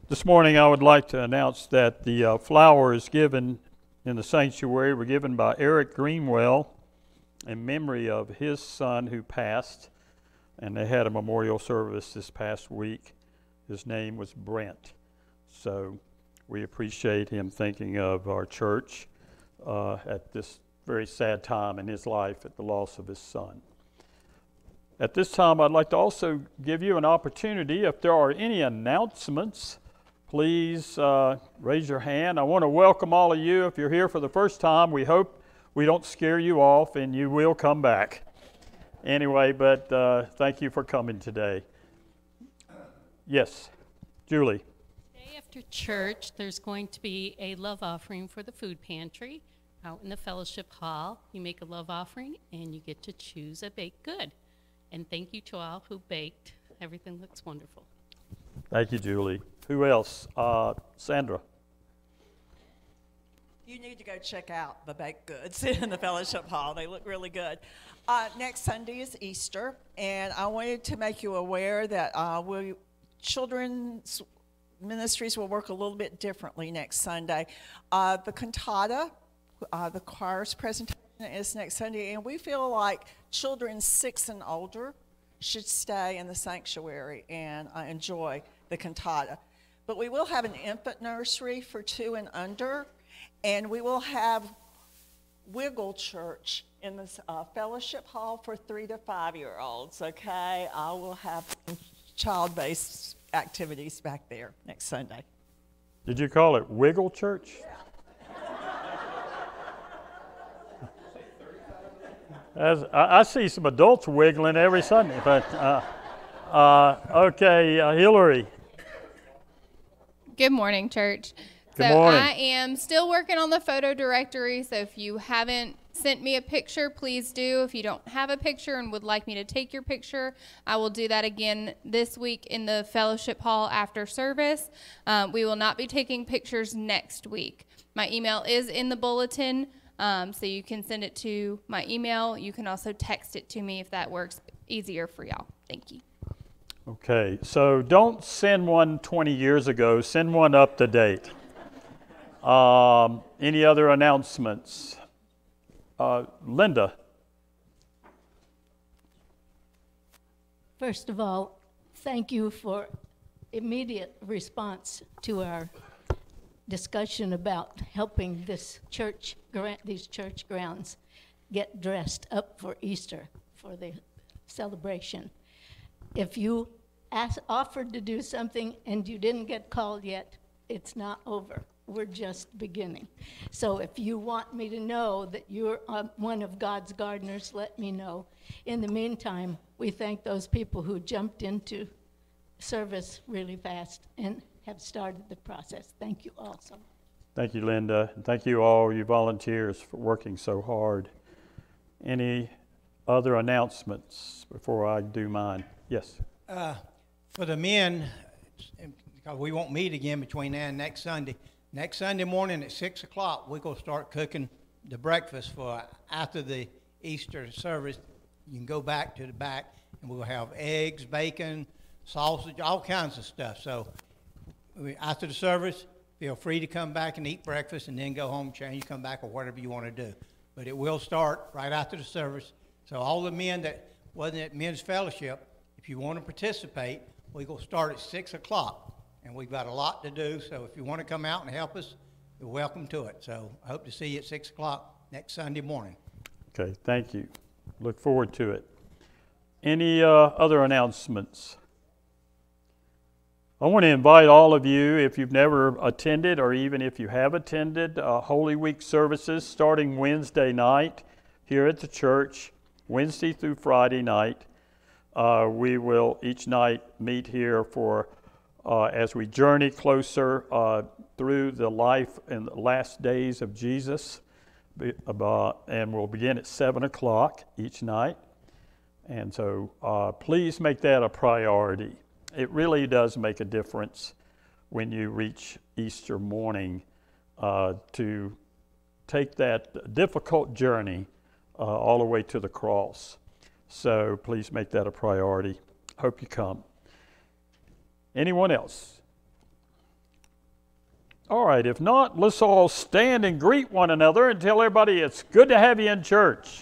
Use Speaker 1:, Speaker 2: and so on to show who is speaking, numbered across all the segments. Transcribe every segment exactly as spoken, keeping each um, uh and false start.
Speaker 1: This morning I would like to announce that the uh, flowers given in the sanctuary were given by Eric Greenwell in memory of his son who passed, and they had a memorial service this past week. His name was Brent. So we appreciate him thinking of our church uh, at this very sad time in his life at the loss of his son. At this time, I'd like to also give you an opportunity, if there are any announcements, please uh, raise your hand. I want to welcome all of you. If you're here for the first time, we hope we don't scare you off and you will come back. Anyway, but uh, thank you for coming today. Yes, Julie.
Speaker 2: Today after church, there's going to be a love offering for the food pantry out in the fellowship hall. You make a love offering and you get to choose a baked good. And thank you to all who baked. Everything looks wonderful.
Speaker 1: Thank you, Julie. Who else? Uh, Sandra.
Speaker 3: You need to go check out the baked goods in the fellowship hall. They look really good. Uh, next Sunday is Easter, and I wanted to make you aware that uh, we, children's ministries will work a little bit differently next Sunday. Uh, the cantata, uh, the choir's presentation is next Sunday, and we feel like children six and older should stay in the sanctuary and uh, enjoy the cantata. But we will have an infant nursery for two and under, and we will have Wiggle Church in the uh, fellowship hall for three to five-year-olds, okay? I will have child-based activities back there next Sunday.
Speaker 1: Did you call it Wiggle Church? Yeah. As, I, I see some adults wiggling every Sunday, but uh, uh, okay, uh, Hillary.
Speaker 4: Good morning, church.
Speaker 1: Good
Speaker 4: so
Speaker 1: morning.
Speaker 4: I am still working on the photo directory, so if you haven't sent me a picture, please do. If you don't have a picture and would like me to take your picture, I will do that again this week in the fellowship hall after service. Um, we will not be taking pictures next week. My email is in the bulletin. Um, so you can send it to my email. You can also text it to me if that works easier for y'all. Thank you.
Speaker 1: Okay, so don't send one twenty years ago. Send one up to date. Um, any other announcements? Uh, Linda.
Speaker 5: First of all, thank you for immediate response to our discussion about helping this church, these church grounds get dressed up for Easter, for the celebration. If you asked, offered to do something and you didn't get called yet, it's not over. We're just beginning. So if you want me to know that you're uh, one of God's gardeners, let me know. In the meantime, we thank those people who jumped into service really fast and have started the process. Thank you all so much.
Speaker 1: Thank you, Linda. And thank you all, you volunteers, for working so hard. Any other announcements before I do mine? Yes.
Speaker 6: Uh, for the men, because we won't meet again between now and next Sunday. Next Sunday morning at six o'clock, we're going to start cooking the breakfast for after the Easter service. You can go back to the back, and we'll have eggs, bacon, sausage, all kinds of stuff. So after the service, feel free to come back and eat breakfast and then go home, change, come back, or whatever you want to do. But it will start right after the service. So all the men that wasn't at men's fellowship, if you want to participate, we're going to start at six o'clock. And we've got a lot to do, so if you want to come out and help us, you're welcome to it. So I hope to see you at six o'clock next Sunday morning.
Speaker 1: Okay, thank you. Look forward to it. Any uh, other announcements? I want to invite all of you, if you've never attended or even if you have attended, uh, Holy Week services starting Wednesday night here at the church, Wednesday through Friday night. Uh, we will each night meet here for, uh, as we journey closer uh, through the life and the last days of Jesus. About, and we'll begin at seven o'clock each night. And so uh, please make that a priority. It really does make a difference when you reach Easter morning uh, to take that difficult journey uh, all the way to the cross. So please make that a priority. Hope you come. Anyone else? All right, if not, let's all stand and greet one another and tell everybody it's good to have you in church.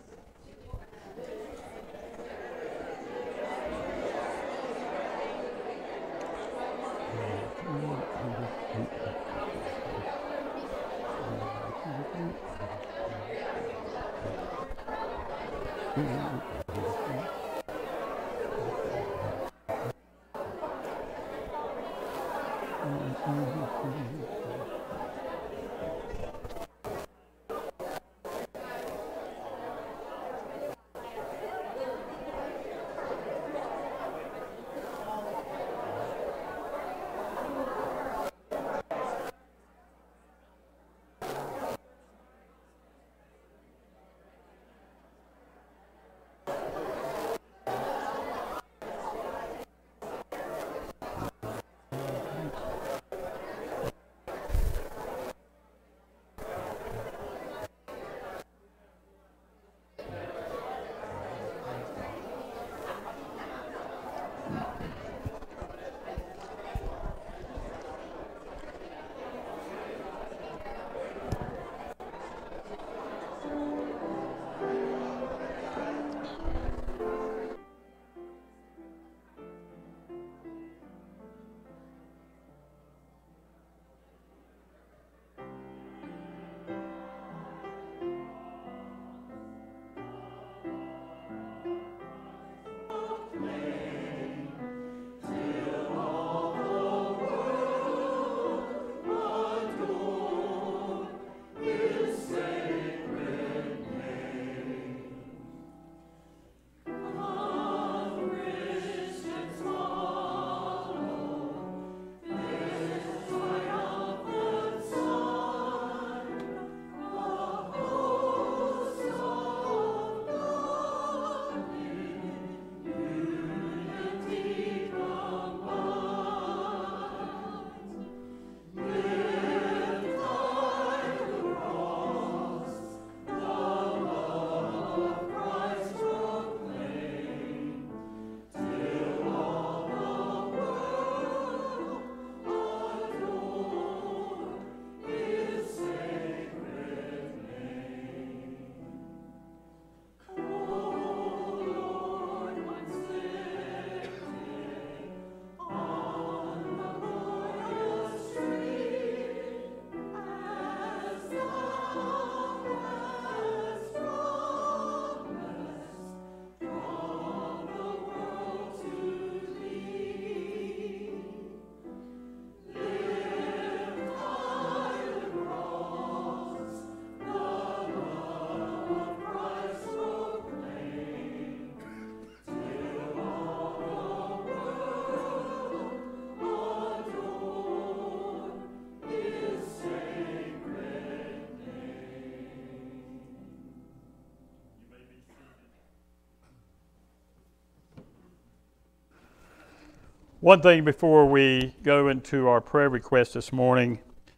Speaker 1: One thing before we go into our prayer request this morning,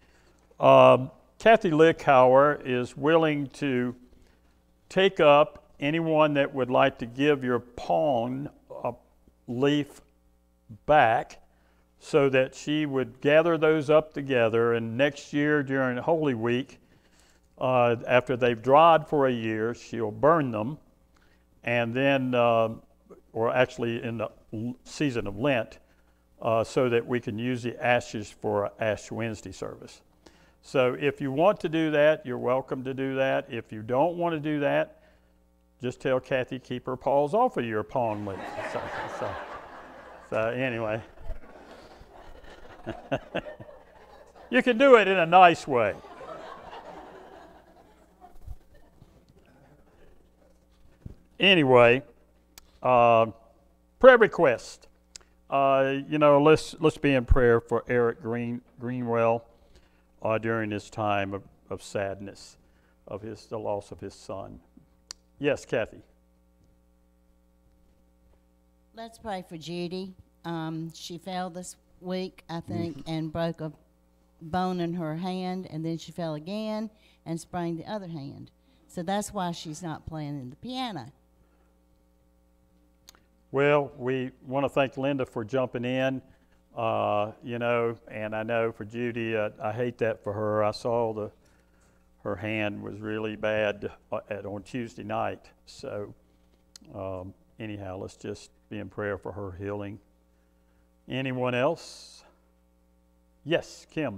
Speaker 1: um, Kathy Lickhauer is willing to take up anyone that would like to give your pawn a leaf back so that she would gather those up together, and next year during Holy Week, uh, after they've dried for a year, she'll burn them, and then, uh, or actually in the season of Lent, Uh, so that we can use the ashes for Ash Wednesday service. So if you want to do that, you're welcome to do that. If you don't want to do that, just tell Kathy keep her paws off of your pawn leaf. So, so, so anyway, you can do it in a nice way. Anyway, uh, prayer request. Uh, you know, let's let's be in prayer for Eric Green Greenwell uh, during this time of, of sadness, of his the loss of his son. Yes, Kathy.
Speaker 7: Let's pray for Judy. Um, she fell this week, I think, mm-hmm. and broke a bone in her hand, and then she fell again and sprained the other hand. So that's why she's not playing the piano. Well, we want to thank Linda for jumping in
Speaker 1: Uh, you know, and I know for Judy, uh, I hate that for her. I saw the her hand was really bad uh, at on Tuesday night. So um, anyhow, let's just be in prayer for her healing. Anyone else? Yes, Kim.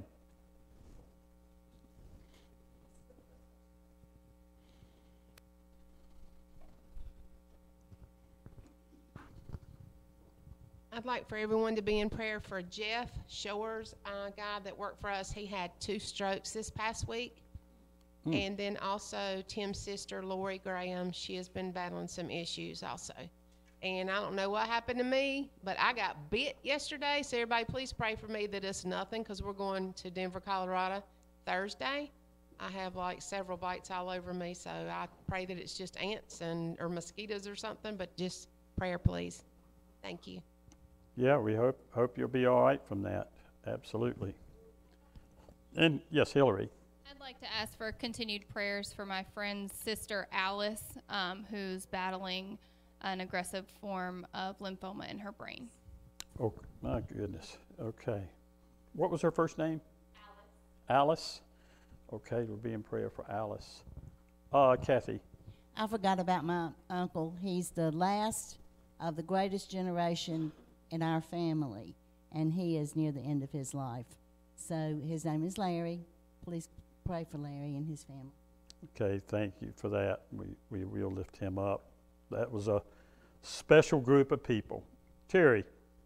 Speaker 8: I'd like for everyone to be in prayer for Jeff Shores, a guy that worked for us. He had two strokes this past week. Hmm. And then also Tim's sister, Lori Graham. She has been battling some issues also. And I don't know what happened to me, but I got bit yesterday. So everybody please pray for me that it's nothing, because we're going to Denver, Colorado Thursday. I have like several bites all over me. So I pray that it's just ants and or mosquitoes or something, but just prayer, please. Thank you.
Speaker 1: Yeah, we hope hope you'll be all right from that. Absolutely. And yes, Hillary.
Speaker 4: I'd like to ask for continued prayers for my friend's sister Alice, um, who's battling an aggressive form of lymphoma in her brain.
Speaker 1: Oh, my goodness. Okay. What was her first name? Alice. Alice? Okay, we'll be in prayer for Alice. Uh, Kathy.
Speaker 7: I forgot about my uncle. He's the last of the greatest generation in our family, and he is near the end of his life. So his name is Larry. Please pray for Larry and his family.
Speaker 1: Okay, thank you for that. We, we will lift him up. That was a special group of people. Terry.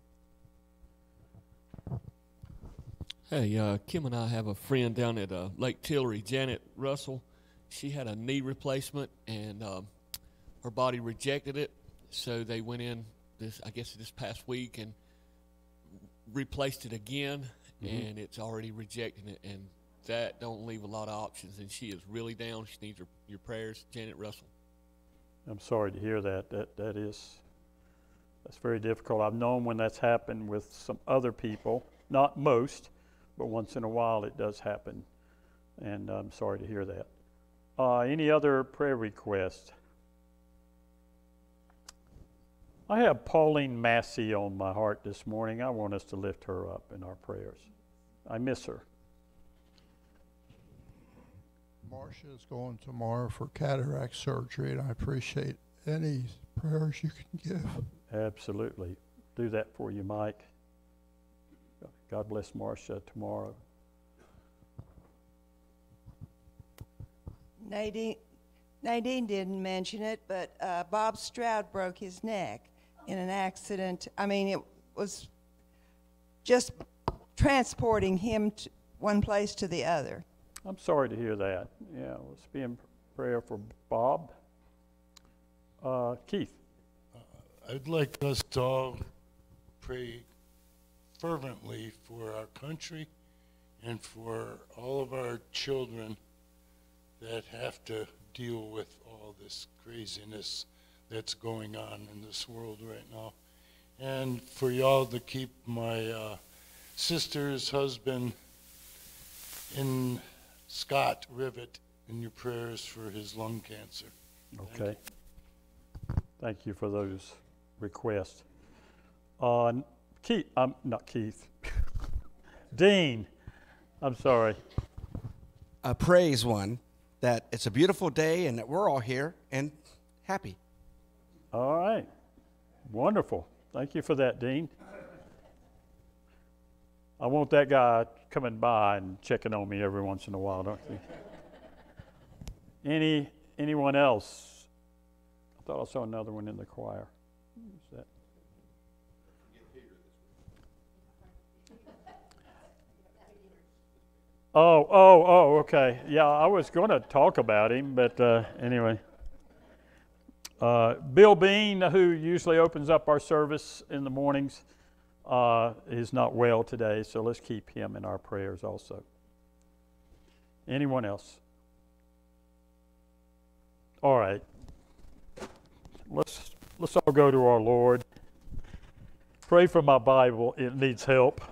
Speaker 9: Hey, uh, Kim and I have a friend down at uh, Lake Tillery, Janet Russell. She had a knee replacement, and um, her body rejected it, so they went in this, I guess, this past week and replaced it again, mm-hmm. and it's already rejecting it, and that don't leave a lot of options, and she is really down. She needs your, your prayers. Janet Russell.
Speaker 1: I'm sorry to hear that. That that is, that's very difficult. I've known when that's happened with some other people, not most, but once in a while it does happen, and I'm sorry to hear that. Uh, any other prayer requests? I have Pauline Massey on my heart this morning. I want us to lift her up in our prayers. I miss her.
Speaker 10: Marcia is going tomorrow for cataract surgery, and I appreciate any prayers you can give.
Speaker 1: Absolutely. Do that for you, Mike. God bless Marcia tomorrow.
Speaker 11: Nadine, Nadine didn't mention it, but uh, Bob Stroud broke his neck in an accident. I mean, it was just transporting him to one place to the other.
Speaker 1: I'm sorry to hear that. Yeah, let's be in prayer for Bob. Uh, Keith.
Speaker 12: Uh, I'd like us to all pray fervently for our country and for all of our children that have to deal with all this craziness that's going on in this world right now. And for y'all to keep my uh, sister's husband in Scott Rivet in your prayers for his lung cancer.
Speaker 1: Okay. Thank you for those requests. Uh, Keith, um, not Keith. Dean, I'm sorry.
Speaker 13: Uh, praise one, that it's a beautiful day and that we're all here and happy.
Speaker 1: All right. Wonderful. Thank you for that, Dean. I want that guy coming by and checking on me every once in a while, don't you? Any anyone else? I thought I saw another one in the choir. Who's that? Oh, oh, oh, okay. Yeah, I was going to talk about him, but uh, anyway. Uh, Bill Bean, who usually opens up our service in the mornings, uh, is not well today, so let's keep him in our prayers also. Anyone else? All right. Let's let's all go to our Lord. Pray for my Bible. It needs help.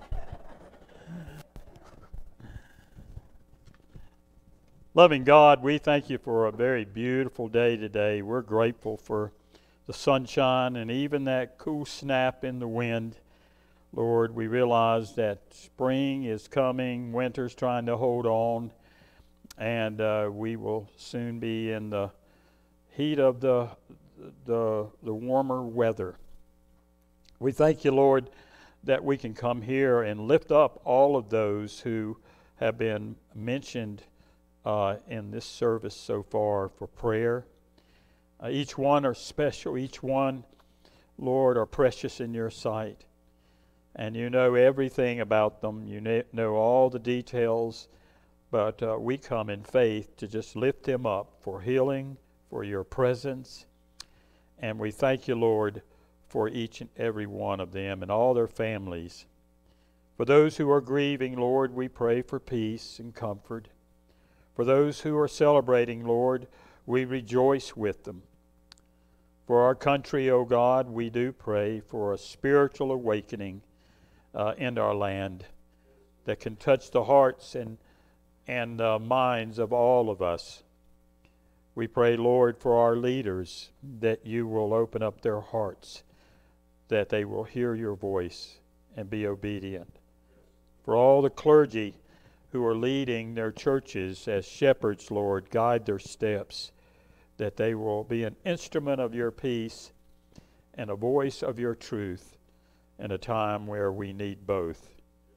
Speaker 1: Loving God, we thank you for a very beautiful day today. We're grateful for the sunshine and even that cool snap in the wind. Lord, we realize that spring is coming, winter's trying to hold on, and uh, we will soon be in the heat of the, the, the warmer weather. We thank you, Lord, that we can come here and lift up all of those who have been mentioned uh, in this service so far for prayer. Uh, each one are special. Each one, Lord, are precious in your sight. And you know everything about them. You na- know all the details. But uh, we come in faith to just lift them up for healing, for your presence. And we thank you, Lord, for each and every one of them and all their families. For those who are grieving, Lord, we pray for peace and comfort. For those who are celebrating, Lord, we rejoice with them. For our country, O God, we do pray for a spiritual awakening uh, in our land that can touch the hearts and, and uh, minds of all of us. We pray, Lord, for our leaders, that you will open up their hearts, that they will hear your voice and be obedient. For all the clergy who are leading their churches as shepherds, Lord, guide their steps, that they will be an instrument of your peace and a voice of your truth in a time where we need both.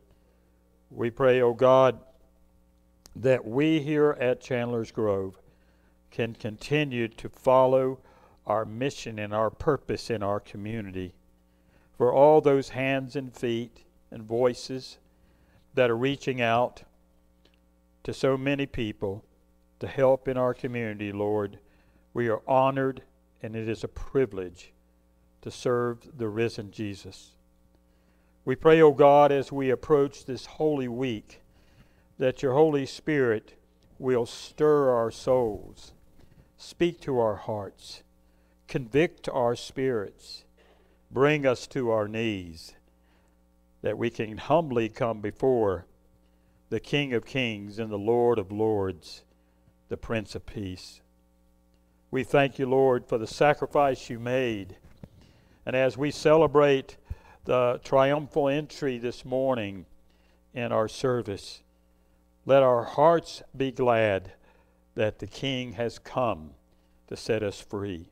Speaker 1: We pray, O God, that we here at Chandler's Grove can continue to follow our mission and our purpose in our community. For all those hands and feet and voices that are reaching out to so many people to help in our community, Lord, we are honored, and it is a privilege to serve the risen Jesus. We pray, O God, as we approach this Holy Week, that your Holy Spirit will stir our souls, speak to our hearts, convict our spirits, bring us to our knees, that we can humbly come before the King of Kings and the Lord of Lords, the Prince of Peace. We thank you, Lord, for the sacrifice you made. And as we celebrate the triumphal entry this morning in our service, let our hearts be glad that the King has come to set us free.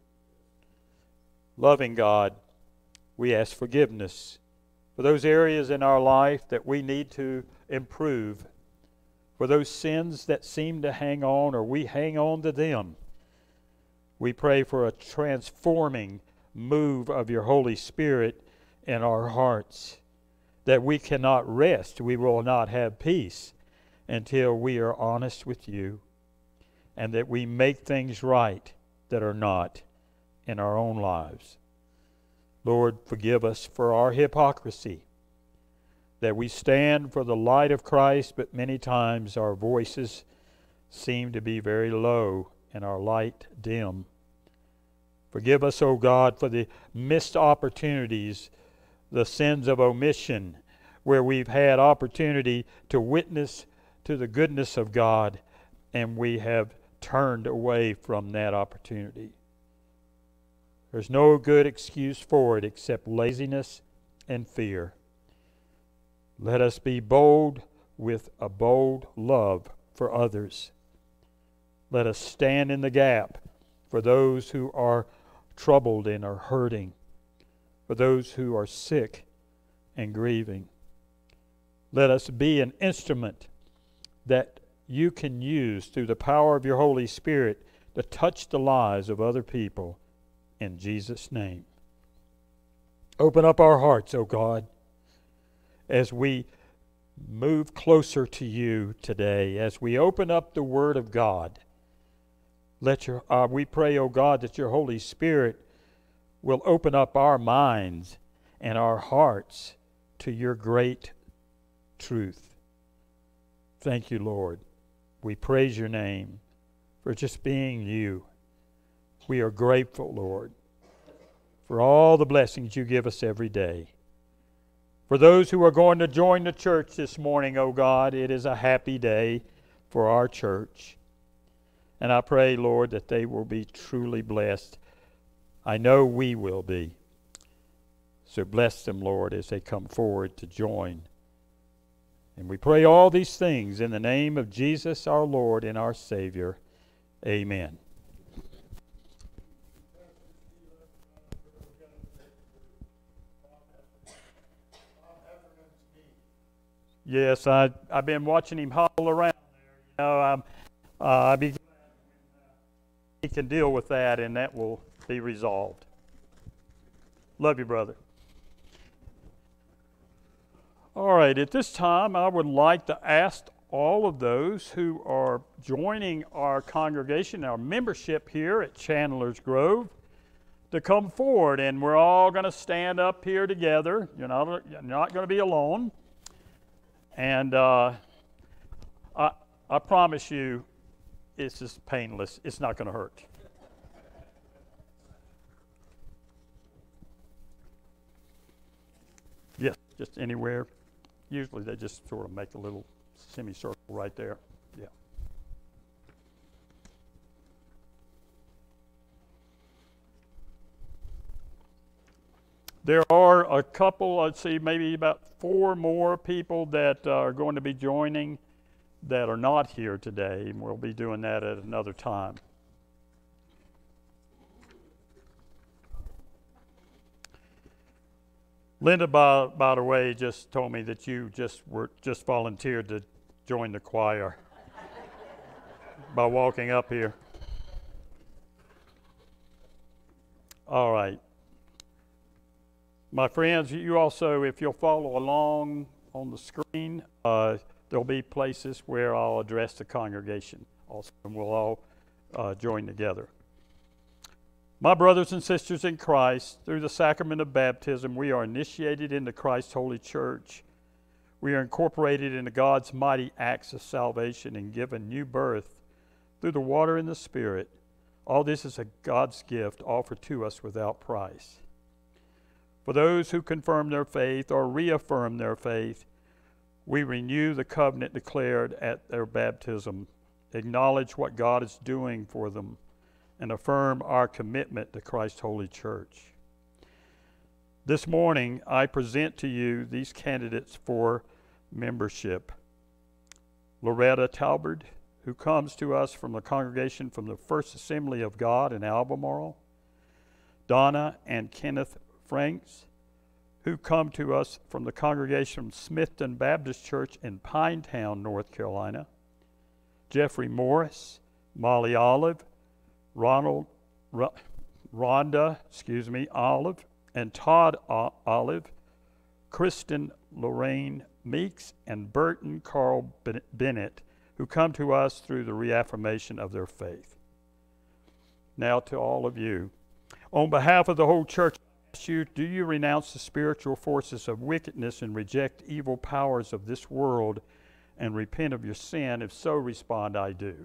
Speaker 1: Loving God, we ask forgiveness for those areas in our life that we need to improve, for those sins that seem to hang on or we hang on to them. We pray for a transforming move of your Holy Spirit in our hearts, that we cannot rest, we will not have peace until we are honest with you, and that we make things right that are not in our own lives. Lord, forgive us for our hypocrisy, that we stand for the light of Christ, but many times our voices seem to be very low and our light dim. Forgive us, O God, for the missed opportunities, the sins of omission, where we've had opportunity to witness to the goodness of God, and we have turned away from that opportunity. There's no good excuse for it except laziness and fear. Let us be bold with a bold love for others. Let us stand in the gap for those who are troubled and are hurting, for those who are sick and grieving. Let us be an instrument that you can use through the power of your Holy Spirit to touch the lives of other people in Jesus' name. Open up our hearts, O God, as we move closer to you today, as we open up the Word of God. Let your, uh, we pray, O God, that your Holy Spirit will open up our minds and our hearts to your great truth. Thank you, Lord. We praise your name for just being you. We are grateful, Lord, for all the blessings you give us every day. For those who are going to join the church this morning, O God, it is a happy day for our church. And I pray, Lord, that they will be truly blessed. I know we will be. So bless them, Lord, as they come forward to join. And we pray all these things in the name of Jesus, our Lord and our Savior. Amen. Yes, I, I've been watching him hobble around there. You know, I'm, uh, I'll be glad when uh, he can deal with that, and that will be resolved. Love you, brother. All right, at this time, I would like to ask all of those who are joining our congregation, our membership here at Chandler's Grove, to come forward, and we're all going to stand up here together. You're not, you're not going to be alone. And uh, I, I promise you, it's just painless. It's not going to hurt. Yes, just anywhere. Usually they just sort of make a little semicircle right there. Yeah. There are a couple, let's see, maybe about four more people that uh, are going to be joining that are not here today, and we'll be doing that at another time. Linda, by, by the way, just told me that you just were just volunteered to join the choir by walking up here. All right. My friends, you also, if you'll follow along on the screen, uh, there'll be places where I'll address the congregation also, and we'll all uh, join together. My brothers and sisters in Christ, through the sacrament of baptism, we are initiated into Christ's holy church. We are incorporated into God's mighty acts of salvation and given new birth through the water and the Spirit. All this is a God's gift offered to us without price. For those who confirm their faith or reaffirm their faith, we renew the covenant declared at their baptism, acknowledge what God is doing for them, and affirm our commitment to Christ's holy church. This morning, I present to you these candidates for membership. Loretta Talbert, who comes to us from the congregation from the First Assembly of God in Albemarle. Donna and Kenneth Franks, who come to us from the congregation from Smithton Baptist Church in Pinetown, North Carolina. Jeffrey Morris, Molly Olive, Ronald, R- Rhonda, excuse me, Olive, and Todd o- Olive, Kristen Lorraine Meeks, and Burton Carl Ben- Bennett, who come to us through the reaffirmation of their faith. Now to all of you, on behalf of the whole church, I ask you, do you renounce the spiritual forces of wickedness and reject evil powers of this world and repent of your sin? If so, respond, I do.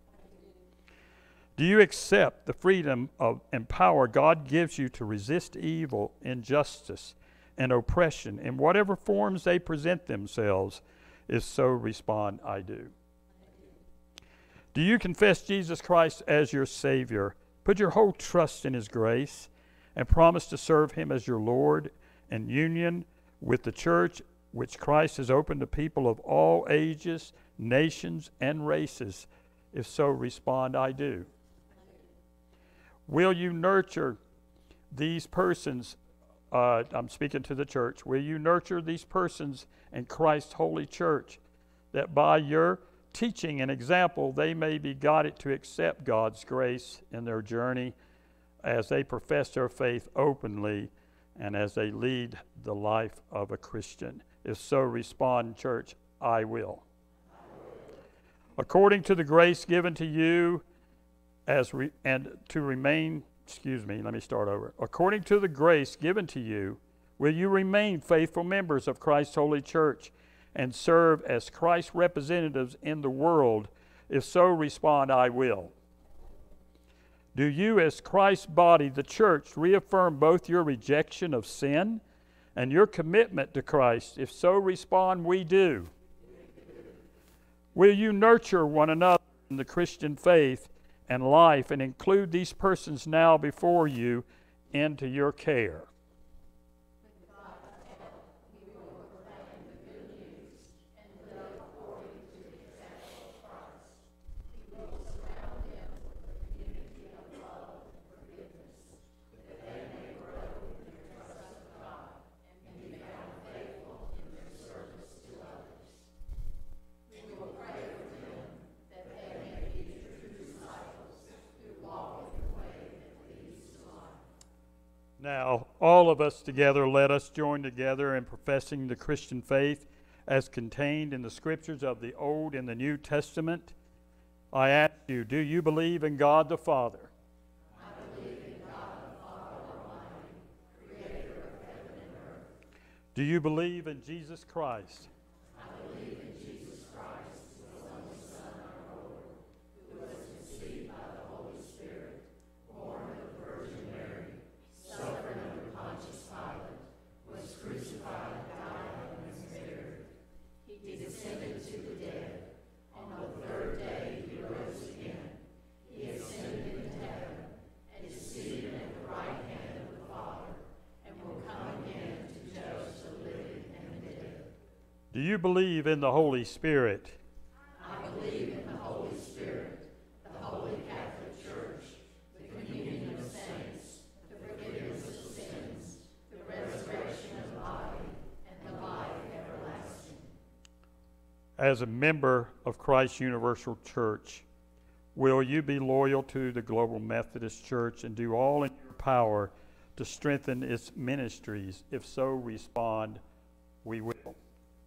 Speaker 1: Do you accept the freedom of, and power God gives you to resist evil, injustice, and oppression in whatever forms they present themselves? If so, respond, I do. Do you confess Jesus Christ as your Savior, put your whole trust in His grace, and promise to serve Him as your Lord in union with the church which Christ has opened to people of all ages, nations, and races? If so, respond, I do. Will you nurture these persons, uh, I'm speaking to the church, will you nurture these persons in Christ's holy church, that by your teaching and example they may be guided to accept God's grace in their journey as they profess their faith openly and as they lead the life of a Christian? If so, respond, church, I will. According to the grace given to you, as re- and to remain, excuse me, let me start over. According to the grace given to you, will you remain faithful members of Christ's holy church and serve as Christ's representatives in the world? If so, respond, I will. Do you, as Christ's body, the church, reaffirm both your rejection of sin and your commitment to Christ? If so, respond, we do. Will you nurture one another in the Christian faith and life and include these persons now before you into your care? All of us together, let us join together in professing the Christian faith as contained in the scriptures of the Old and the New Testament. I ask you, do you believe in God the Father?
Speaker 14: I believe in God the Father Almighty, creator of heaven and earth.
Speaker 1: Do you believe in Jesus Christ?
Speaker 14: I believe in Jesus Christ, his only Son, our Lord, who was conceived by the Holy Spirit, born of the Virgin Mary, suffered under Pontius Pilate, was crucified, died, and was buried. He descended to the dead. On the third day he rose again. He ascended into heaven and is seated at the right hand of the Father, and will come again to judge the living and the dead.
Speaker 1: Do you believe in the Holy Spirit?
Speaker 14: I believe in the Holy Spirit, the Holy Catholic Church, the communion of saints, the forgiveness of sins, the resurrection of the body, and the life everlasting.
Speaker 1: As a member of Christ Universal Church, will you be loyal to the Global Methodist Church and do all in your power to strengthen its ministries? If so, respond, we will.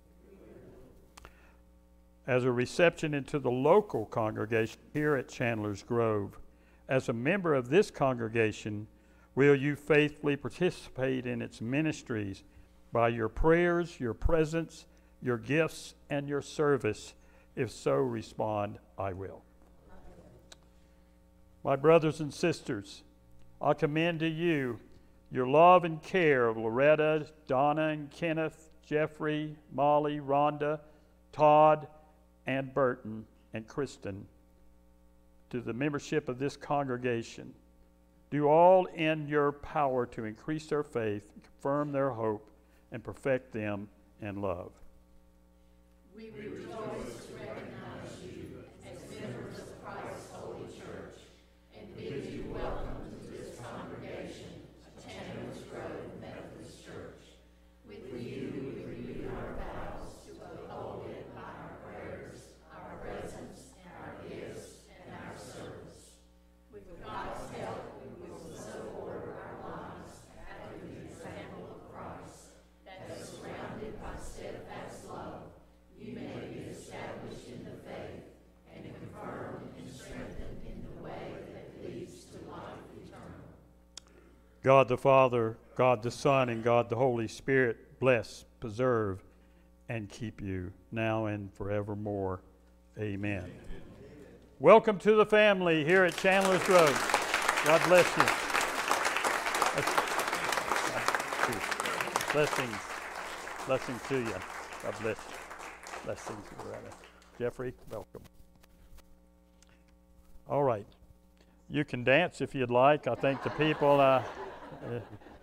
Speaker 1: As a reception into the local congregation here at Chandler's Grove, as a member of this congregation, will you faithfully participate in its ministries by your prayers, your presence, your gifts, and your service? If so, respond, I will. My brothers and sisters, I commend to you your love and care of Loretta, Donna and Kenneth, Jeffrey, Molly, Rhonda, Todd, and Burton, and Kristen, to the membership of this congregation. Do all in your power to increase their faith, confirm their hope, and perfect them in love.
Speaker 14: We rejoice to recognize you as members of Christ's holy church and bid you welcome to this congregation of Chandler's Grove Methodist Church. With you, we renew our vows to uphold it by our prayers, our presence, and our gifts, and our service. With God's help, we will so order our lives after the example of Christ, that surrounded by steadfast love, you may be established in the faith and confirmed and strengthened in the way that leads to life eternal.
Speaker 1: God the Father, God the Son, and God the Holy Spirit bless, preserve, and keep you now and forevermore. Amen. Amen. Welcome to the family here at Chandler's Grove. God bless you. Blessings. Blessings to you. God bless you. Blessings, brother. Jeffrey, welcome. All right. You can dance if you'd like. I think the people... Uh, uh,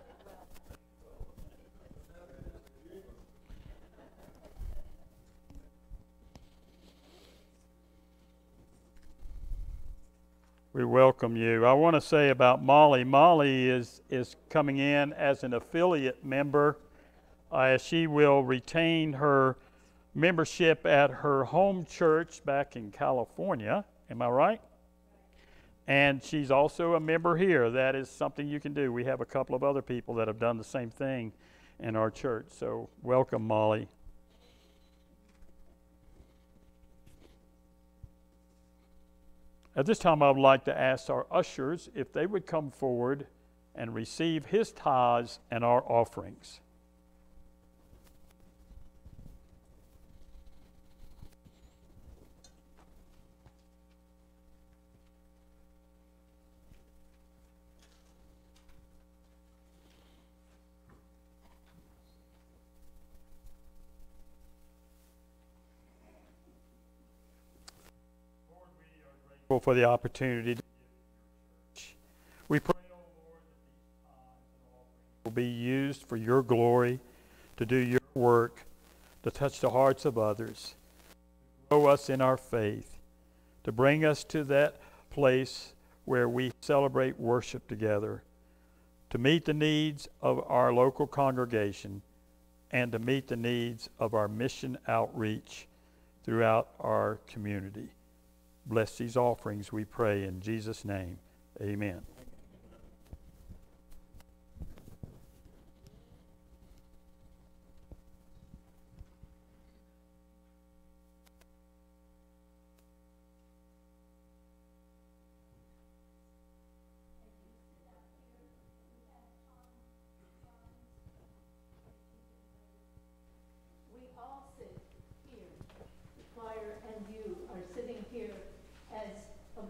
Speaker 1: we welcome you. I want to say about Molly. Molly is, is coming in as an affiliate member. Uh, she will retain her membership at her home church back in California. Am I right? And she's also a member here. That is something you can do. We have a couple of other people that have done the same thing in our church. So welcome, Molly. At this time, I would like to ask our ushers if they would come forward and receive his tithes and our offerings. For the opportunity to we pray, O Lord, that these tithes and offerings will be used for your glory, to do your work, to touch the hearts of others, to grow us in our faith, to bring us to that place where we celebrate worship together, to meet the needs of our local congregation, and to meet the needs of our mission outreach throughout our community. Bless these offerings, we pray in Jesus' name. Amen.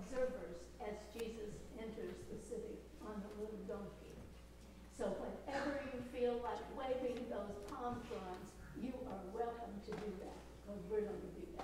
Speaker 5: observers as Jesus enters the city on a little donkey. So whenever you feel like waving those palm fronds, you are welcome to do that, because we're going to do that.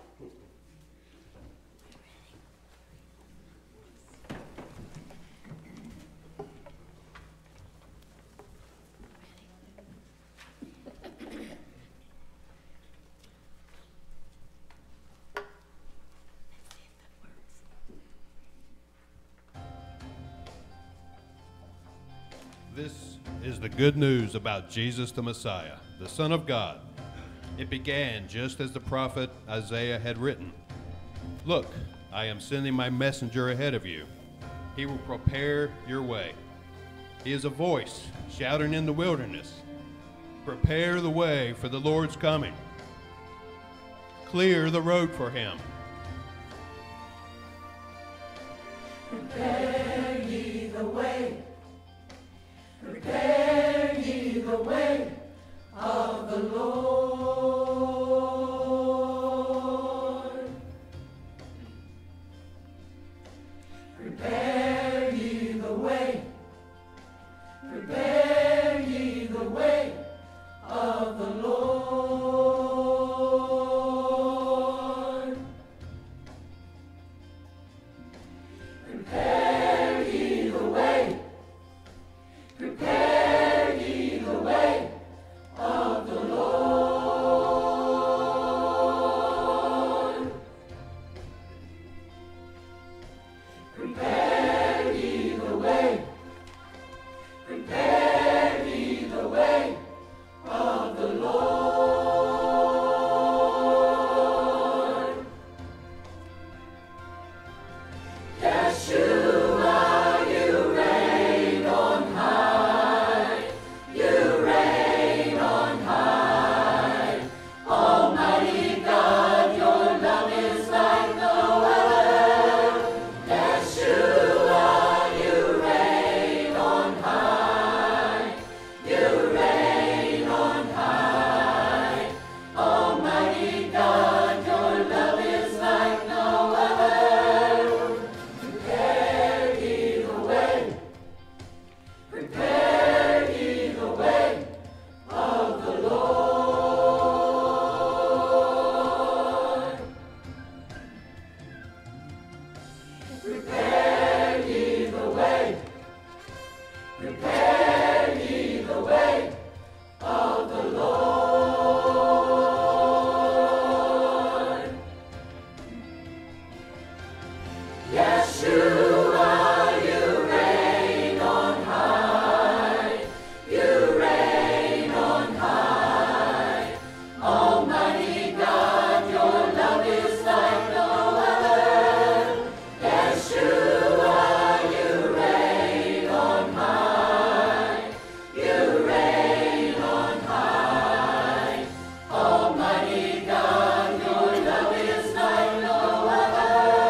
Speaker 15: This is the good news about Jesus the Messiah, the Son of God. It began just as the prophet Isaiah had written. Look, I am sending my messenger ahead of you. He will prepare your way. He is a voice shouting in the wilderness, prepare the way for the Lord's coming. Clear the road for him.
Speaker 14: Prepare ye the way. Prepare ye the way of the Lord. Prepare ye the way. Prepare ye the way of the Lord. Prepare ye the way. Prepare ye the way of the Lord. Prepare ye the way. Prepare ye the way of the Lord. Yeshua, you reign on high. You reign on high. Almighty God, your love is like no other. Yeshua, you reign on high. You reign on high. Almighty God, your love is like no other. Prepare ye the way. Prepare ye the way of the Lord. Prepare ye the way. Prepare ye the way of the Lord. Yeshua, you reign on high. You reign on high. Almighty God, your love is like no other. Yeshua, you reign on high. You reign on high. Almighty God, your love is like no other.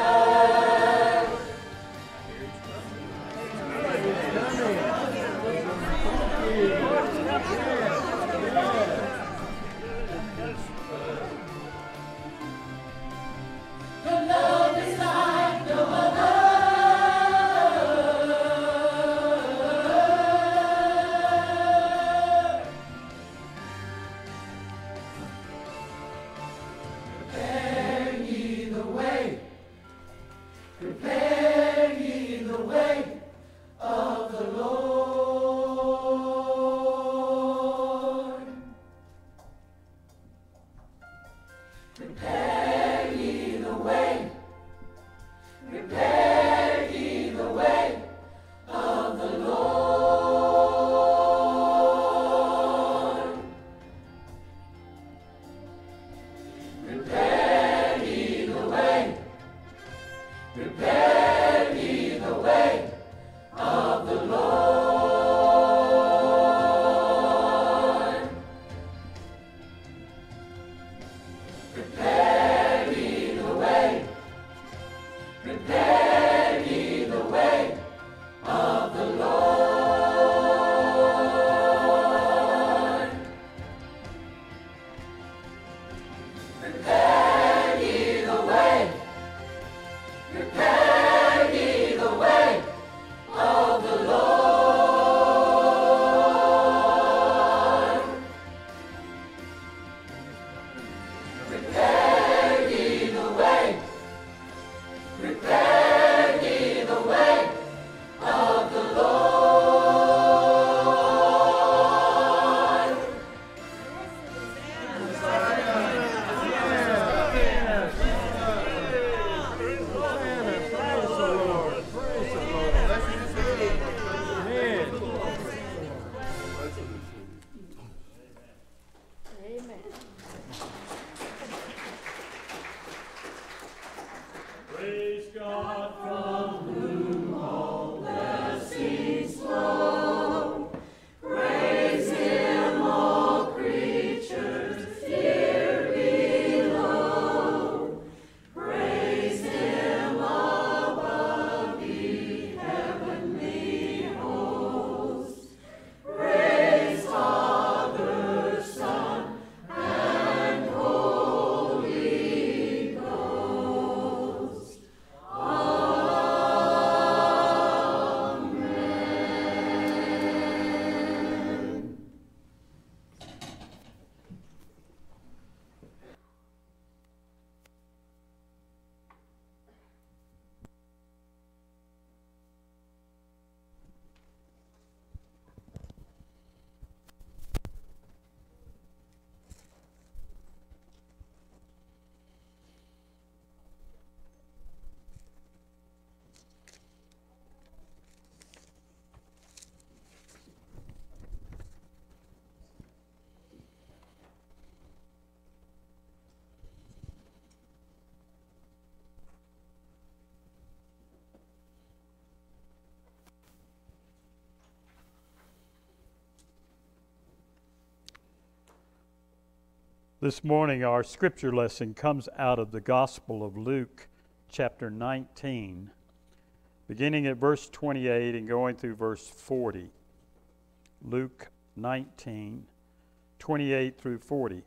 Speaker 14: Your love is like no other. Prepare ye the way. Prepare ye the way of the Lord. Prepare ye the way. Prepare ye the way of the Lord. Prepare ye the way. Prepare ye the way of the Lord. Prepare ye the way. Prepare ye the way of the Lord. Prepare ye the way. Prepare God from whom all blessings flow. Praise him, all creatures here below. Praise him above, ye heavenly hosts. Praise Father, Son, and Holy Ghost. Amen.
Speaker 1: This morning, our scripture lesson comes out of the Gospel of Luke, chapter nineteen, beginning at verse twenty-eight and going through verse forty. Luke nineteen, twenty-eight through forty.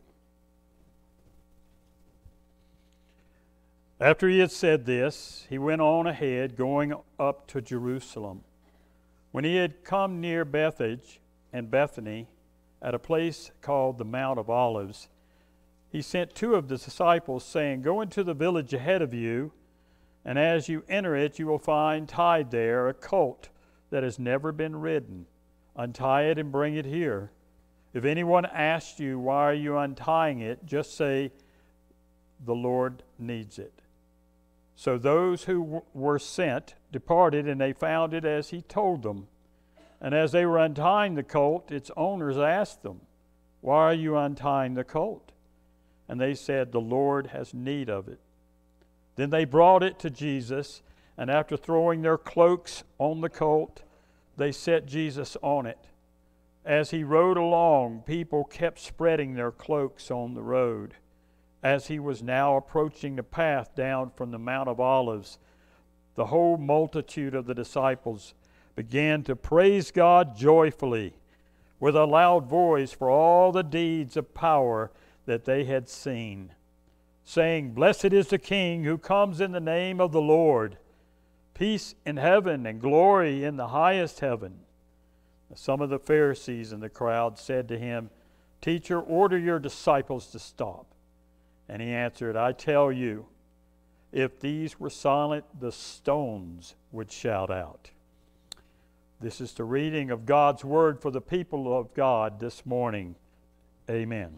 Speaker 1: After he had said this, he went on ahead, going up to Jerusalem. When he had come near Bethphage and Bethany, at a place called the Mount of Olives, he sent two of the disciples, saying, Go into the village ahead of you, and as you enter it, you will find tied there a colt that has never been ridden. Untie it and bring it here. If anyone asks you, Why are you untying it? Just say, The Lord needs it. So those who w- were sent departed, and they found it as he told them. And as they were untying the colt, its owners asked them, Why are you untying the colt? And they said, The Lord has need of it. Then they brought it to Jesus, and after throwing their cloaks on the colt, they set Jesus on it. As he rode along, people kept spreading their cloaks on the road. As he was now approaching the path down from the Mount of Olives, the whole multitude of the disciples began to praise God joyfully with a loud voice for all the deeds of power that they had seen, saying, Blessed is the King who comes in the name of the Lord. Peace in heaven and glory in the highest heaven. Some of the Pharisees in the crowd said to him, Teacher, order your disciples to stop. And he answered, I tell you, if these were silent, the stones would shout out. This is the reading of God's word for the people of God this morning. Amen.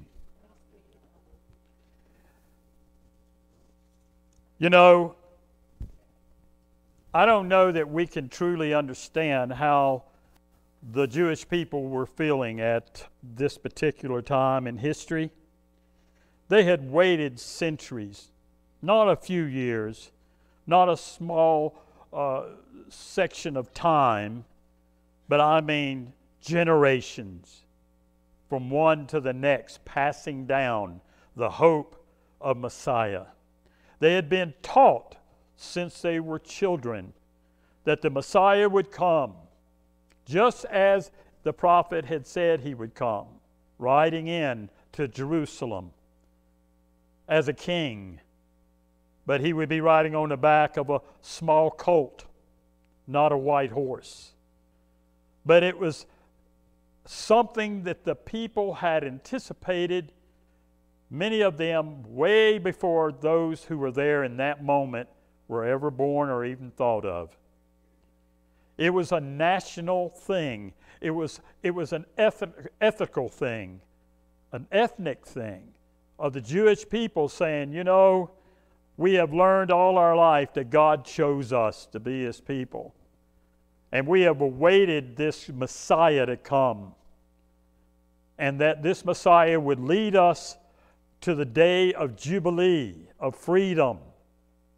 Speaker 1: You know, I don't know that we can truly understand how the Jewish people were feeling at this particular time in history. They had waited centuries, not a few years, not a small uh, section of time, but I mean generations, from one to the next, passing down the hope of Messiah. They had been taught since they were children that the Messiah would come, just as the prophet had said he would come, riding in to Jerusalem as a king. But he would be riding on the back of a small colt, not a white horse. But it was something that the people had anticipated, many of them way before those who were there in that moment were ever born or even thought of. It was a national thing. It was, it was an eth- ethical thing, an ethnic thing of the Jewish people saying, you know, we have learned all our life that God chose us to be His people. And we have awaited this Messiah to come. And that this Messiah would lead us to the day of Jubilee, of freedom.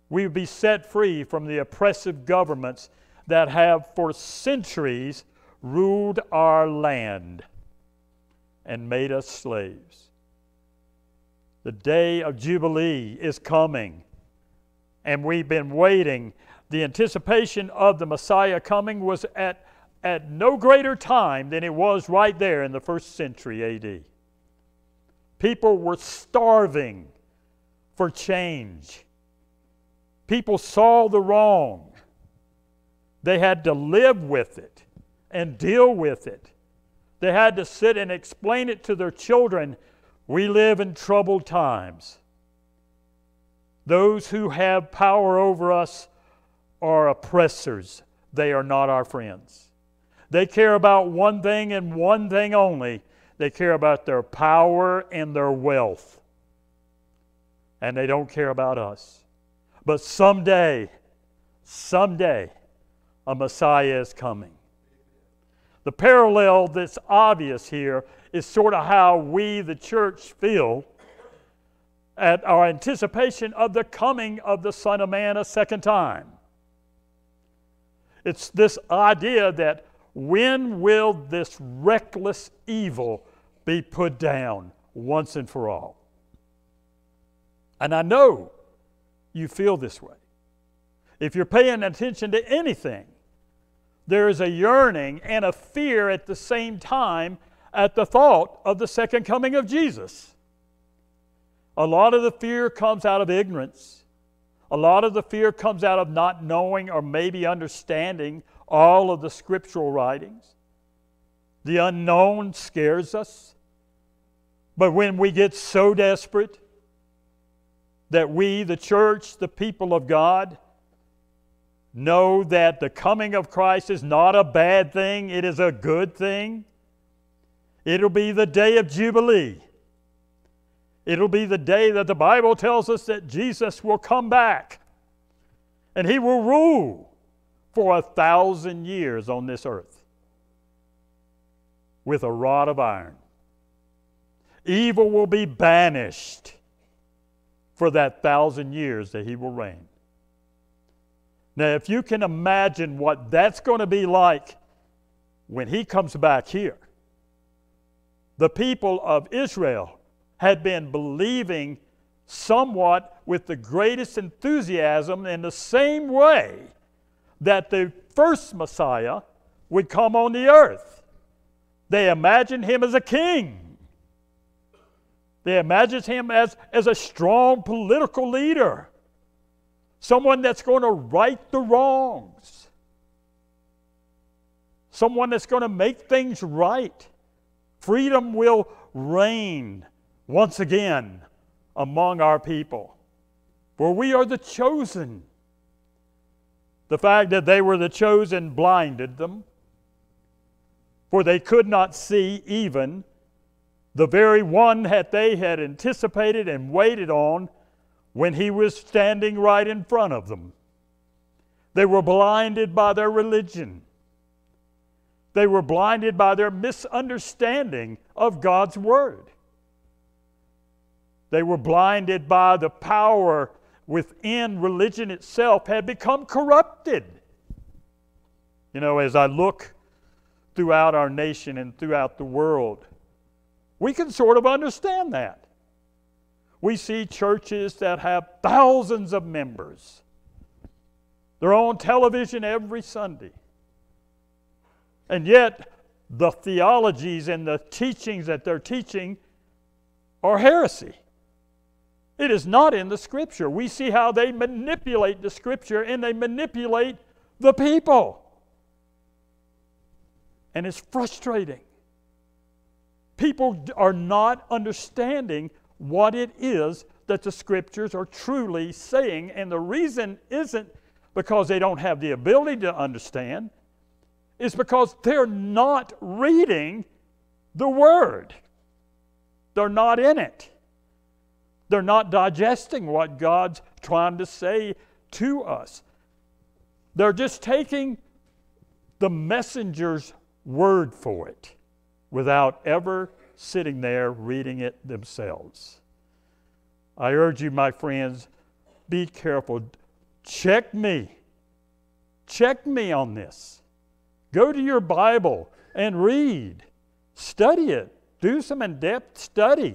Speaker 1: We would be set free from the oppressive governments that have for centuries ruled our land and made us slaves. The day of Jubilee is coming, and we've been waiting. The anticipation of the Messiah coming was at, at no greater time than it was right there in the first century A D. People were starving for change. People saw the wrong. They had to live with it and deal with it. They had to sit and explain it to their children. We live in troubled times. Those who have power over us are oppressors. They are not our friends. They care about one thing and one thing only. They care about their power and their wealth. And they don't care about us. But someday, someday, a Messiah is coming. The parallel that's obvious here is sort of how we, the church, feel at our anticipation of the coming of the Son of Man a second time. It's this idea that when will this reckless evil be put down once and for all? And I know you feel this way. If you're paying attention to anything, there is a yearning and a fear at the same time at the thought of the second coming of Jesus. A lot of the fear comes out of ignorance. A lot of the fear comes out of not knowing or maybe understanding all of the scriptural writings. The unknown scares us. But when we get so desperate that we, the church, the people of God, know that the coming of Christ is not a bad thing, it is a good thing. It'll be the day of Jubilee. It'll be the day that the Bible tells us that Jesus will come back and He will rule for a thousand years on this earth with a rod of iron. Evil will be banished for that thousand years that He will reign. Now, if you can imagine what that's going to be like when He comes back here, the people of Israel had been believing somewhat with the greatest enthusiasm in the same way that the first Messiah would come on the earth. They imagined Him as a king. They imagined Him as, as a strong political leader. Someone that's going to right the wrongs. Someone that's going to make things right. Freedom will reign once again among our people. For we are the chosen. The fact that they were the chosen blinded them. For they could not see even the very one that they had anticipated and waited on when He was standing right in front of them. They were blinded by their religion. They were blinded by their misunderstanding of God's Word. They were blinded by the power within religion itself had become corrupted. You know, as I look throughout our nation and throughout the world, we can sort of understand that. We see churches that have thousands of members. They're on television every Sunday. And yet, the theologies and the teachings that they're teaching are heresy. It is not in the Scripture. We see how they manipulate the Scripture and they manipulate the people. And it's frustrating. People are not understanding what it is that the Scriptures are truly saying. And the reason isn't because they don't have the ability to understand. It's because they're not reading the Word. They're not in it. They're not digesting what God's trying to say to us. They're just taking the messenger's word for it without ever sitting there reading it themselves. I urge you, my friends, be careful. check me. Check me on this. Go to your Bible and read. Study it. Do some in-depth study.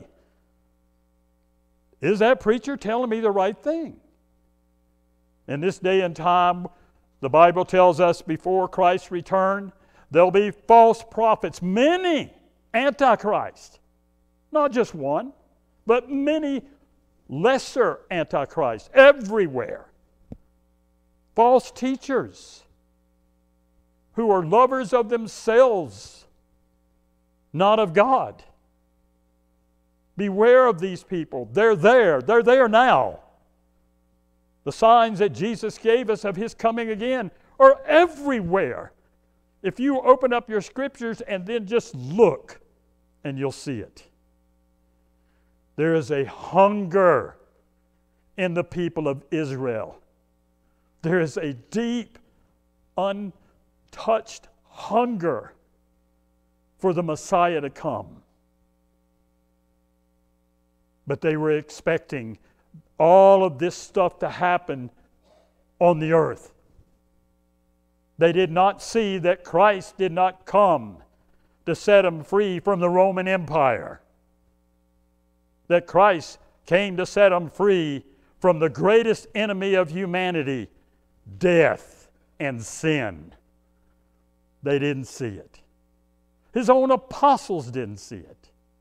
Speaker 1: Is that preacher telling me the right thing? In this day and time, the Bible tells us before Christ's return, there'll be false prophets, many antichrist. Not just one, but many lesser antichrists everywhere. False teachers who are lovers of themselves, not of God. Beware of these people. They're there. They're there now. The signs that Jesus gave us of His coming again are everywhere. If you open up your scriptures and then just look, and you'll see it. There is a hunger in the people of Israel. There is a deep, untouched hunger for the Messiah to come. But they were expecting all of this stuff to happen on the earth. They did not see that Christ did not come to set them free from the Roman Empire. That Christ came to set them free from the greatest enemy of humanity, death and sin. They didn't see it. His own apostles didn't see it.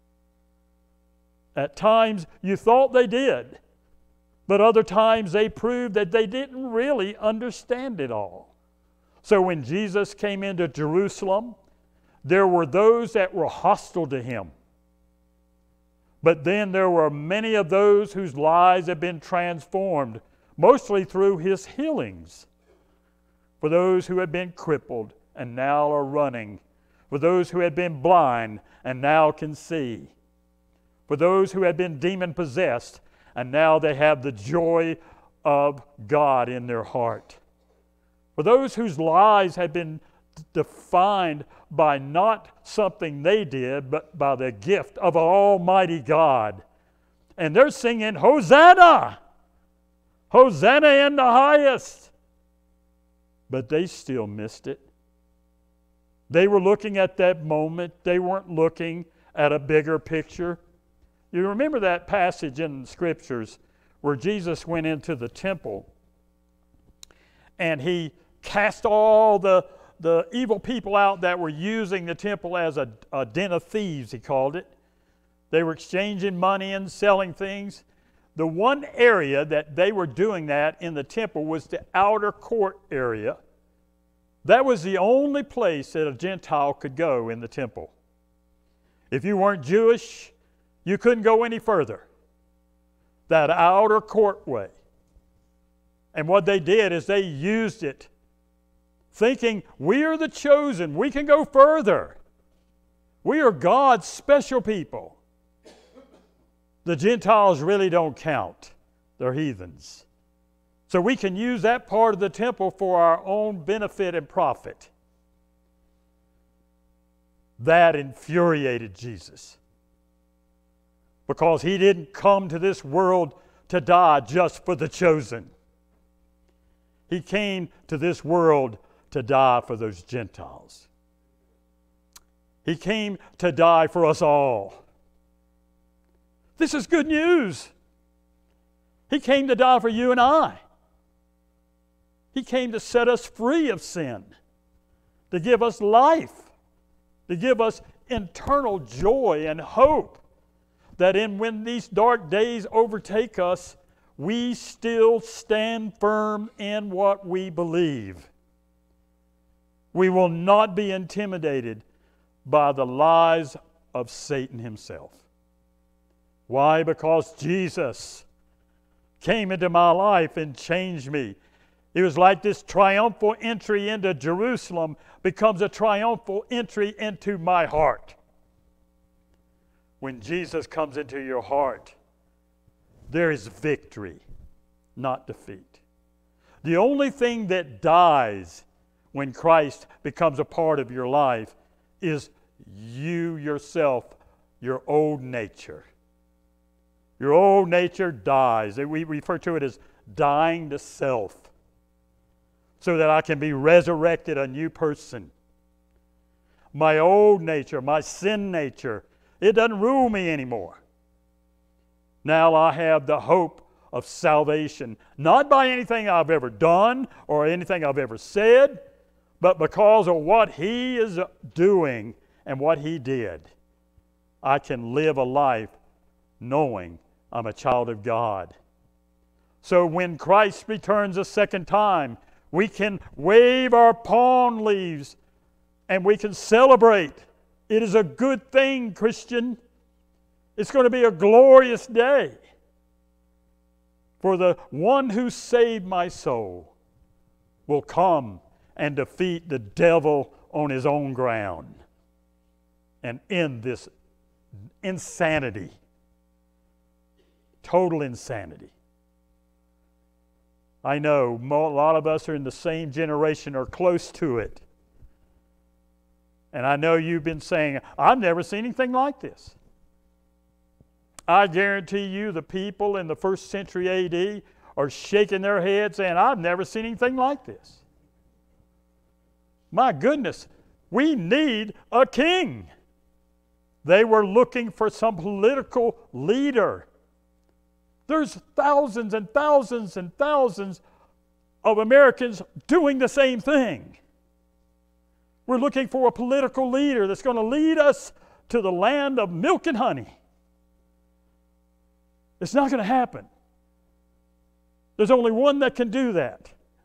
Speaker 1: At times you thought they did, but other times they proved that they didn't really understand it all. So when Jesus came into Jerusalem, there were those that were hostile to Him. But then there were many of those whose lives had been transformed, mostly through His healings. For those who had been crippled and now are running. For those who had been blind and now can see. For those who had been demon-possessed and now they have the joy of God in their heart. For those whose lives had been defined by not something they did, but by the gift of Almighty God. And they're singing, Hosanna! Hosanna in the highest! But they still missed it. They were looking at that moment. They weren't looking at a bigger picture. You remember that passage in the Scriptures where Jesus went into the temple and He cast all the, the evil people out that were using the temple as a, a den of thieves, He called it. They were exchanging money and selling things. The one area that they were doing that in the temple was the outer court area. That was the only place that a Gentile could go in the temple. If you weren't Jewish, you couldn't go any further. That outer courtway. And what they did is they used it, thinking, we are the chosen, we can go further. We are God's special people. The Gentiles really don't count. They're heathens. So we can use that part of the temple for our own benefit and profit. That infuriated Jesus. Because He didn't come to this world to die just for the chosen. He came to this world to die for those Gentiles. He came to die for us all. This is good news. He came to die for you and I. He came to set us free of sin, to give us life, to give us eternal joy and hope, that in when these dark days overtake us, we still stand firm in what we believe. We will not be intimidated by the lies of Satan himself. Why? Because Jesus came into my life and changed me. It was like this triumphal entry into Jerusalem becomes a triumphal entry into my heart. When Jesus comes into your heart, there is victory, not defeat. The only thing that dies when Christ becomes a part of your life is you yourself, your old nature. Your old nature dies. We refer to it as dying to self. so that I can be resurrected a new person. My old nature, my sin nature, it doesn't rule me anymore. Now I have the hope of salvation, not by anything I've ever done or anything I've ever said, but because of what He is doing and what He did. I can live a life knowing I'm a child of God. So when Christ returns a second time, we can wave our palm leaves and we can celebrate. It is a good thing, Christian. It's going to be a glorious day. For the one who saved my soul will come and defeat the devil on his own ground and end this insanity. Total insanity. I know a lot of us are in the same generation or close to it. And I know you've been saying, I've never seen anything like this. I guarantee you the people in the first century A D are shaking their heads saying, I've never seen anything like this. My goodness, we need a king. They were looking for some political leader. There's thousands and thousands and thousands of Americans doing the same thing. We're looking for a political leader that's going to lead us to the land of milk and honey. It's not going to happen. There's only one that can do that.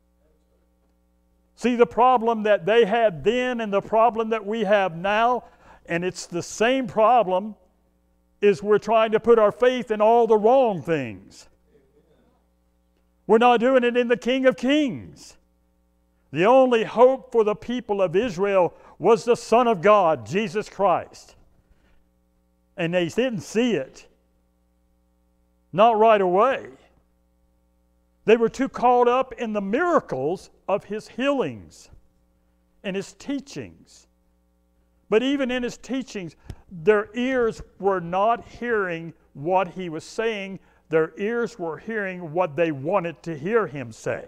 Speaker 1: See, the problem that they had then and the problem that we have now, and it's the same problem, is we're trying to put our faith in all the wrong things. We're not doing it in the King of Kings. The only hope for the people of Israel was the Son of God, Jesus Christ. And they didn't see it. Not right away. They were too caught up in the miracles of His healings and His teachings. But even in His teachings, their ears were not hearing what He was saying. Their ears were hearing what they wanted to hear Him say.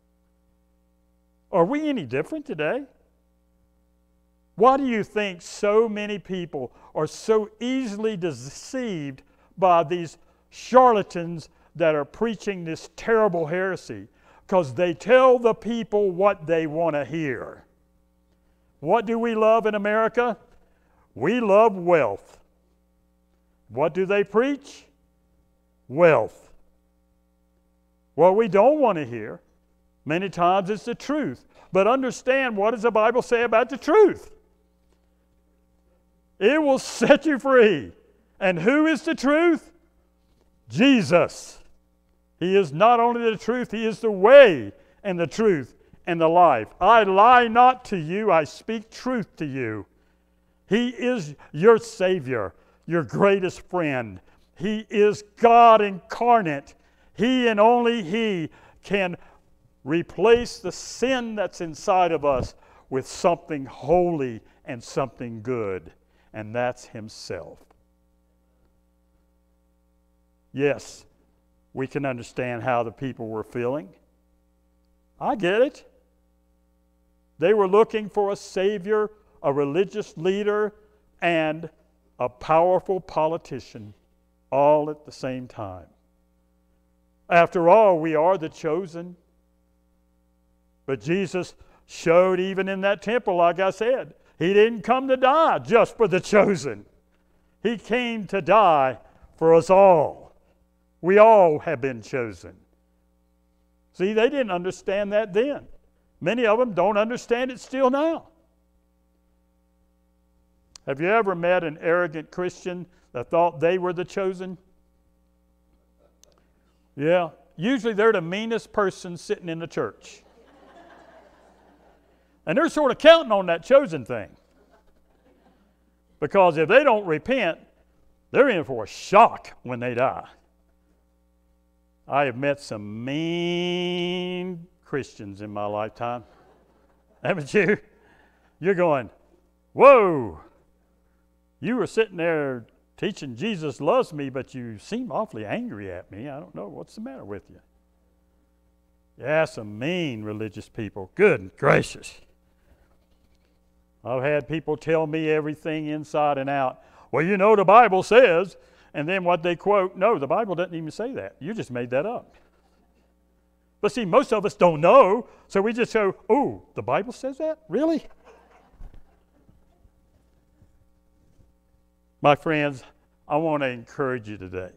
Speaker 1: Are we any different today? Why do you think so many people are so easily deceived by these charlatans that are preaching this terrible heresy? Because they tell the people what they want to hear. What do we love in America? We love wealth. What do they preach? Wealth. What we don't want to hear, many times, it's the truth. But understand, what does the Bible say about the truth? It will set you free. And who is the truth? Jesus. He is not only the truth, He is the way and the truth and the life. I lie not to you, I speak truth to you. He is your Savior, your greatest friend. He is God incarnate. He and only He can replace the sin that's inside of us with something holy and something good, and that's Himself. Yes, we can understand how the people were feeling. I get it. They were looking for a Savior, a religious leader, and a powerful politician, all at the same time. After all, we are the chosen. But Jesus showed even in that temple, like I said, He didn't come to die just for the chosen. He came to die for us all. We all have been chosen. See, they didn't understand that then. Many of them don't understand it still now. Have you ever met an arrogant Christian that thought they were the chosen? Yeah. Usually they're the meanest person sitting in the church. And they're sort of counting on that chosen thing. Because if they don't repent, they're in for a shock when they die. I have met some mean Christians in my lifetime. Haven't you? You're going, whoa, you were sitting there teaching Jesus loves me, but you seem awfully angry at me. I don't know, what's the matter with you? Yeah, some mean religious people. Good gracious. I've had people tell me everything inside and out. Well, you know the Bible says, and then what they quote, no, the Bible doesn't even say that. You just made that up. But see, most of us don't know, so we just go, oh, the Bible says that? Really? My friends, I want to encourage you today.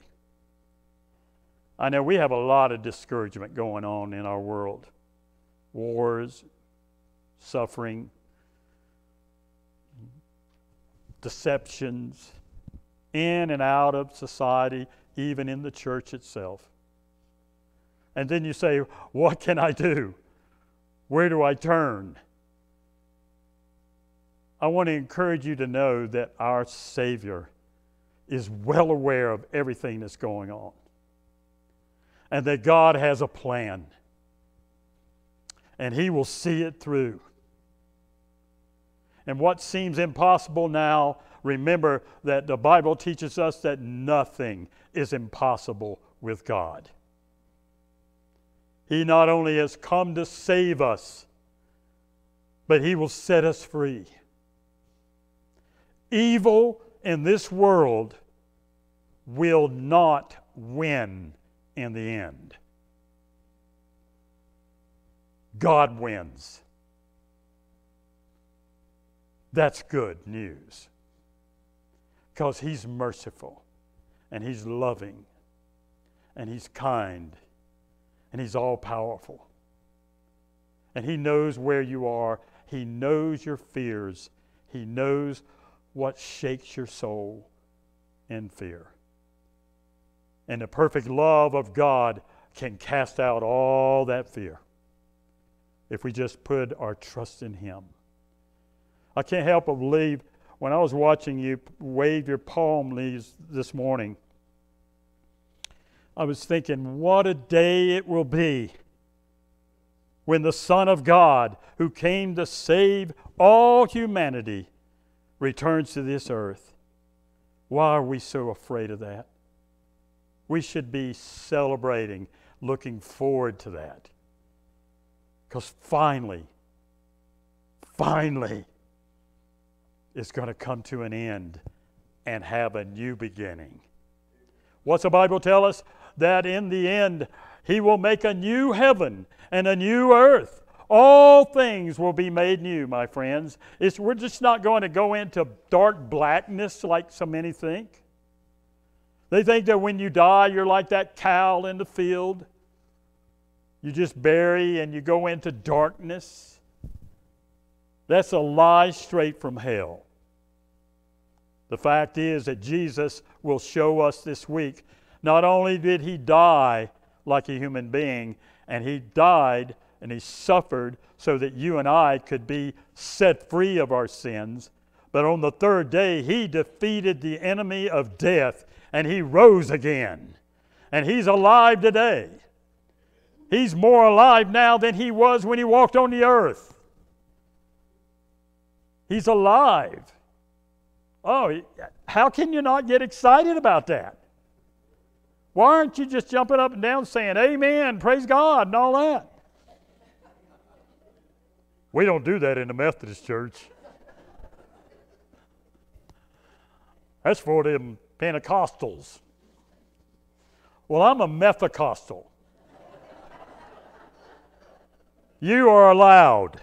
Speaker 1: I know we have a lot of discouragement going on in our world. Wars, suffering, deceptions, in and out of society, even in the church itself. And then you say, what can I do? Where do I turn? I want to encourage you to know that our Savior is well aware of everything that's going on, and that God has a plan, and He will see it through. And what seems impossible now, remember that the Bible teaches us that nothing is impossible with God. He not only has come to save us, but He will set us free. Evil in this world will not win in the end. God wins. That's good news, because He's merciful, and He's loving, and He's kind, and He's all-powerful. And He knows where you are. He knows your fears. He knows what shakes your soul in fear. And the perfect love of God can cast out all that fear if we just put our trust in Him. I can't help but believe, when I was watching you wave your palm leaves this morning, I was thinking, what a day it will be when the Son of God, who came to save all humanity, returns to this earth. Why are we so afraid of that? We should be celebrating, looking forward to that. Because finally, finally, it's going to come to an end and have a new beginning. What's the Bible tell us? That in the end, He will make a new heaven and a new earth. All things will be made new, my friends. It's, we're just not going to go into dark blackness like so many think. They think that when you die, you're like that cow in the field. You just bury and you go into darkness. That's a lie straight from hell. The fact is that Jesus will show us this week, not only did He die like a human being, and He died and He suffered so that you and I could be set free of our sins, but on the third day He defeated the enemy of death, and He rose again. And He's alive today. He's more alive now than He was when He walked on the earth. He's alive. Oh, how can you not get excited about that? Why aren't you just jumping up and down saying, amen, praise God, and all that? We don't do that in the Methodist church. That's for them Pentecostals. Well, I'm a Methacostal. You are allowed.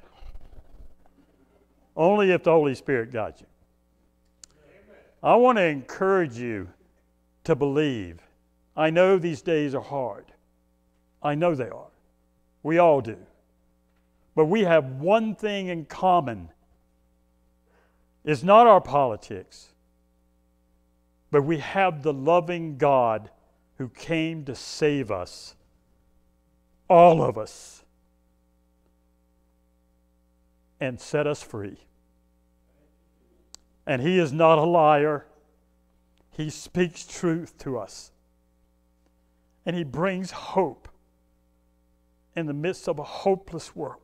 Speaker 1: Only if the Holy Spirit guides you. I want to encourage you to believe. I know these days are hard. I know they are. We all do. But we have one thing in common. It's not our politics, but we have the loving God who came to save us, all of us, and set us free. And He is not a liar. He speaks truth to us. And He brings hope in the midst of a hopeless world.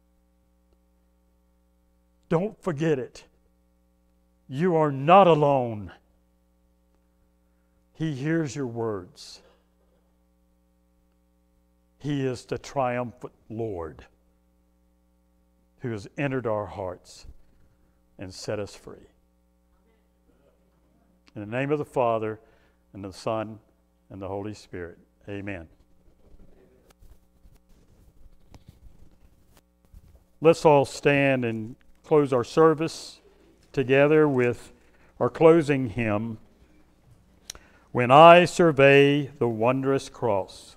Speaker 1: Don't forget it. You are not alone. He hears your words. He is the triumphant Lord who has entered our hearts and set us free. In the name of the Father, and the Son, and the Holy Spirit. Amen. Let's all stand and close our service together with our closing hymn, When I Survey the Wondrous Cross.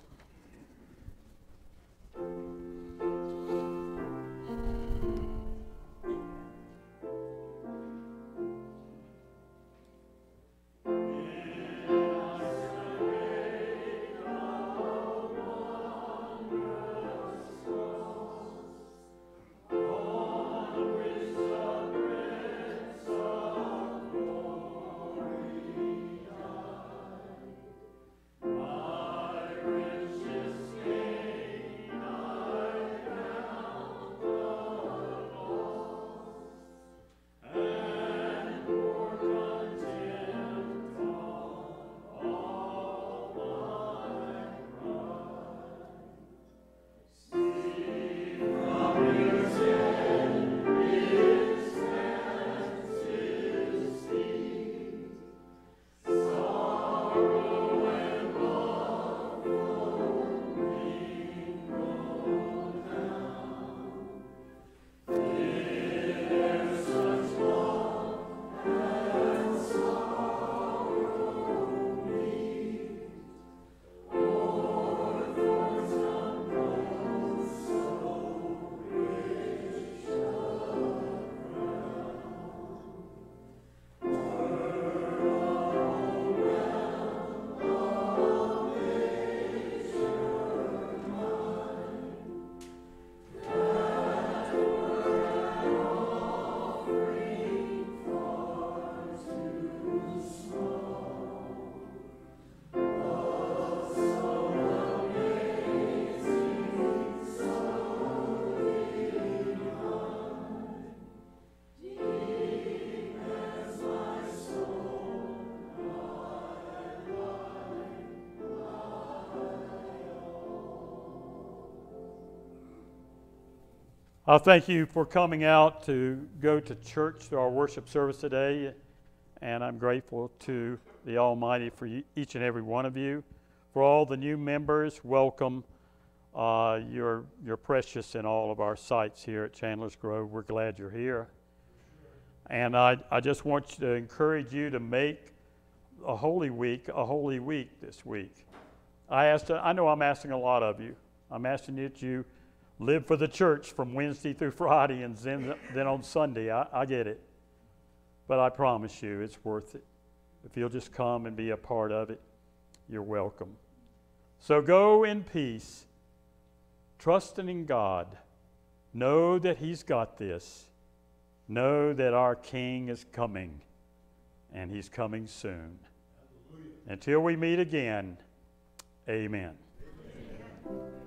Speaker 1: I thank you for coming out to go to church to our worship service today, and I'm grateful to the Almighty for each and every one of you. For all the new members, welcome. Uh, you're, you're precious in all of our sites here at Chandler's Grove. We're glad you're here. And I, I just want to encourage you to make a Holy Week a Holy Week this week. I, asked, I know I'm asking a lot of you. I'm asking that you live for the church from Wednesday through Friday and then, then on Sunday. I, I get it. But I promise you, it's worth it. If you'll just come and be a part of it, you're welcome. So go in peace, trusting in God. Know that He's got this. Know that our King is coming, and He's coming soon. Hallelujah. Until we meet again, amen. Amen.